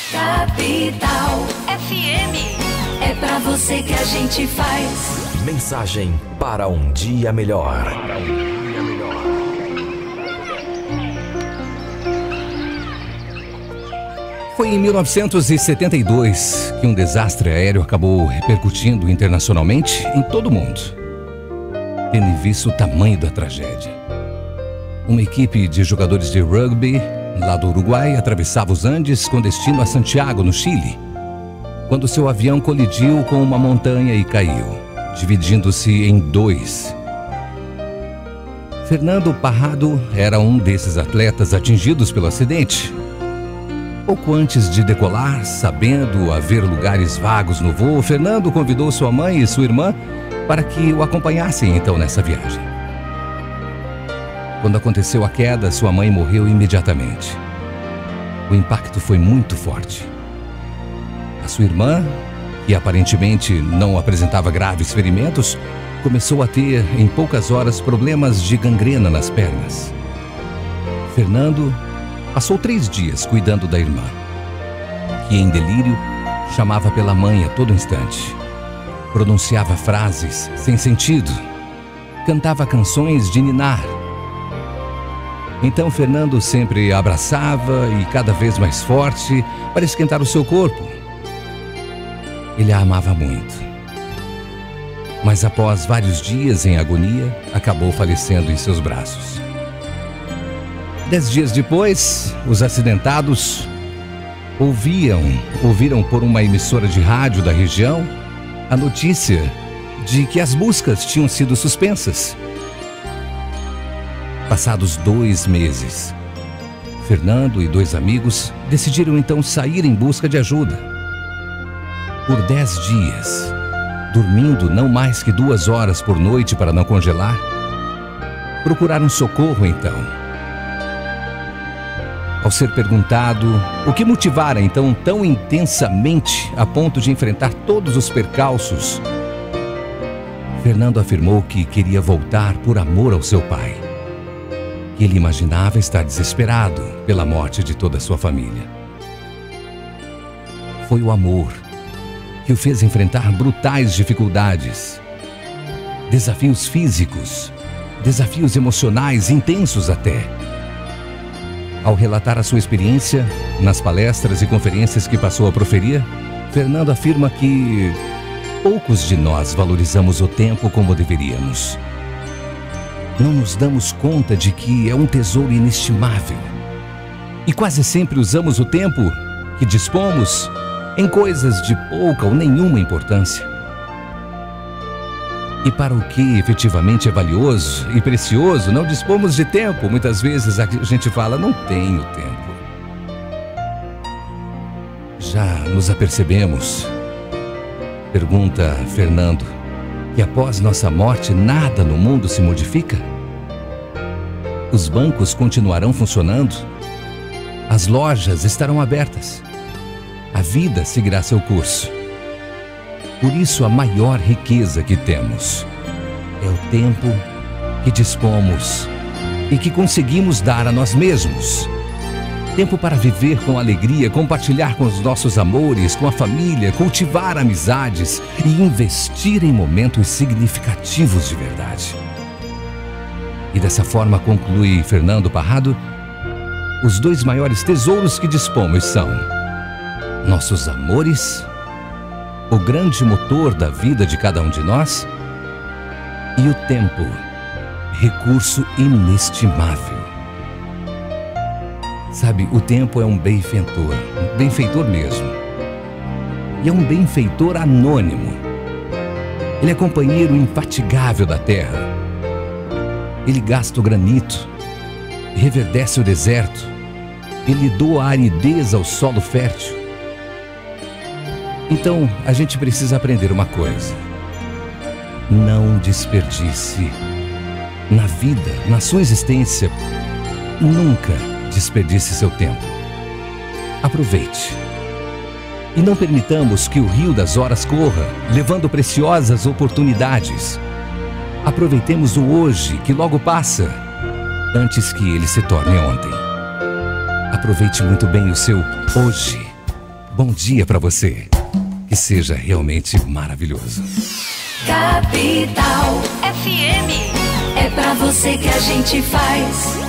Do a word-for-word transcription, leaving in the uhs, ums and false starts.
Capital F M. É pra você que a gente faz. Mensagem para um dia melhor. Foi em mil novecentos e setenta e dois que um desastre aéreo acabou repercutindo internacionalmente em todo o mundo, tendo em vista o tamanho da tragédia. Uma equipe de jogadores de rugby lá do Uruguai atravessava os Andes com destino a Santiago, no Chile, quando seu avião colidiu com uma montanha e caiu, dividindo-se em dois. Fernando Parrado era um desses atletas atingidos pelo acidente. Pouco antes de decolar, sabendo haver lugares vagos no voo, Fernando convidou sua mãe e sua irmã para que o acompanhassem então nessa viagem. Quando aconteceu a queda, sua mãe morreu imediatamente. O impacto foi muito forte. A sua irmã, que aparentemente não apresentava graves ferimentos, começou a ter, em poucas horas, problemas de gangrena nas pernas. Fernando passou três dias cuidando da irmã, que em delírio chamava pela mãe a todo instante. Pronunciava frases sem sentido, cantava canções de ninar. Então Fernando sempre a abraçava e cada vez mais forte para esquentar o seu corpo. Ele a amava muito. Mas após vários dias em agonia, acabou falecendo em seus braços. Dez dias depois, os acidentados ouviam, ouviram por uma emissora de rádio da região a notícia de que as buscas tinham sido suspensas. Passados dois meses, Fernando e dois amigos decidiram então sair em busca de ajuda. Por dez dias, dormindo não mais que duas horas por noite para não congelar, procuraram socorro então. Ao ser perguntado o que motivara então tão intensamente a ponto de enfrentar todos os percalços, Fernando afirmou que queria voltar por amor ao seu pai. Que ele imaginava estar desesperado pela morte de toda a sua família. Foi o amor que o fez enfrentar brutais dificuldades, desafios físicos, desafios emocionais intensos até. Ao relatar a sua experiência nas palestras e conferências que passou a proferir, Fernando afirma que poucos de nós valorizamos o tempo como deveríamos. Não nos damos conta de que é um tesouro inestimável. E quase sempre usamos o tempo que dispomos em coisas de pouca ou nenhuma importância. E para o que efetivamente é valioso e precioso, não dispomos de tempo. Muitas vezes a gente fala, não tenho tempo. Já nos apercebemos, pergunta Fernando, que após nossa morte nada no mundo se modifica? Os bancos continuarão funcionando? As lojas estarão abertas? A vida seguirá seu curso? Por isso, a maior riqueza que temos é o tempo que dispomos e que conseguimos dar a nós mesmos. Tempo para viver com alegria, compartilhar com os nossos amores, com a família, cultivar amizades e investir em momentos significativos de verdade. E dessa forma, conclui Fernando Parrado, os dois maiores tesouros que dispomos são nossos amores, o grande motor da vida de cada um de nós, e o tempo, recurso inestimável. Sabe, o tempo é um benfeitor, um benfeitor mesmo. E é um benfeitor anônimo. Ele é companheiro infatigável da terra. Ele gasta o granito, reverdece o deserto, ele doa a aridez ao solo fértil. Então, a gente precisa aprender uma coisa. Não desperdice. Na vida, na sua existência, nunca desperdice seu tempo. Aproveite. E não permitamos que o rio das horas corra, levando preciosas oportunidades. Aproveitemos o hoje, que logo passa, antes que ele se torne ontem. Aproveite muito bem o seu hoje. Bom dia pra você. Que seja realmente maravilhoso. Capital F M. É pra você que a gente faz.